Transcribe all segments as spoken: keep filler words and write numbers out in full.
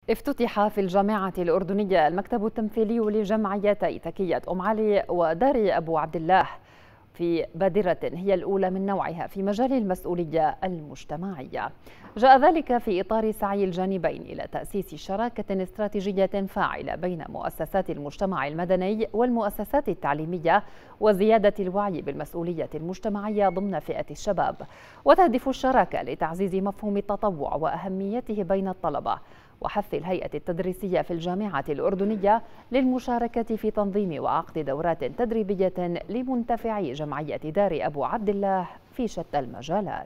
افتتح في الجامعة الأردنية المكتب التمثيلي لجمعيتي تكية أم علي ودار أبو عبد الله في بادرة هي الأولى من نوعها في مجال المسؤولية المجتمعية. جاء ذلك في إطار سعي الجانبين إلى تأسيس شراكة استراتيجية فاعلة بين مؤسسات المجتمع المدني والمؤسسات التعليمية وزيادة الوعي بالمسؤولية المجتمعية ضمن فئة الشباب. وتهدف الشراكة لتعزيز مفهوم التطوع وأهميته بين الطلبة وحث الهيئة التدريسية في الجامعة الأردنية للمشاركة في تنظيم وعقد دورات تدريبية لمنتفعي جمعية دار أبو عبد الله في شتى المجالات.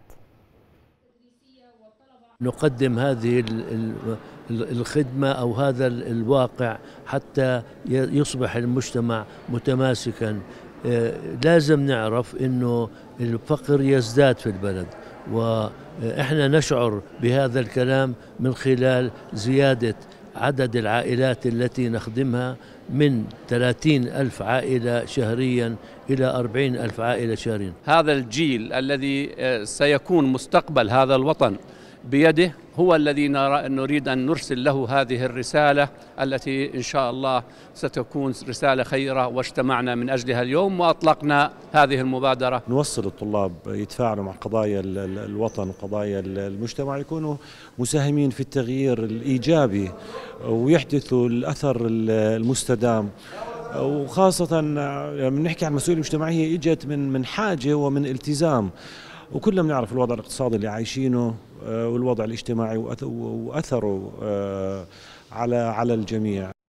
نقدم هذه الخدمة أو هذا الواقع حتى يصبح المجتمع متماسكا. لازم نعرف أنه الفقر يزداد في البلد، وإحنا نشعر بهذا الكلام من خلال زيادة عدد العائلات التي نخدمها من ثلاثين ألف عائلة شهريا إلى أربعين ألف عائلة شهريا. هذا الجيل الذي سيكون مستقبل هذا الوطن بيده هو الذي نريد أن نرسل له هذه الرسالة التي إن شاء الله ستكون رسالة خيرة، واجتمعنا من أجلها اليوم وأطلقنا هذه المبادرة. نوصل الطلاب يتفاعلوا مع قضايا الوطن وقضايا المجتمع، يكونوا مساهمين في التغيير الإيجابي ويحدثوا الأثر المستدام. وخاصة من نحكي عن المسؤولية المجتمعية إجت من من حاجة ومن التزام، وكلنا بنعرف الوضع الاقتصادي اللي عايشينه والوضع الاجتماعي وأثره على على الجميع.